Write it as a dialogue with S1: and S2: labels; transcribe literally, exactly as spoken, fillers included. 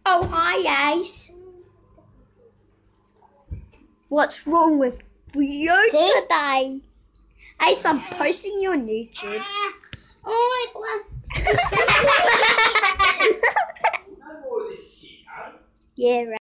S1: Oh, hi, Ace. What's wrong with you
S2: See?
S1: today? Ace, I'm posting you on YouTube.
S2: Oh my God.
S1: Yeah, right.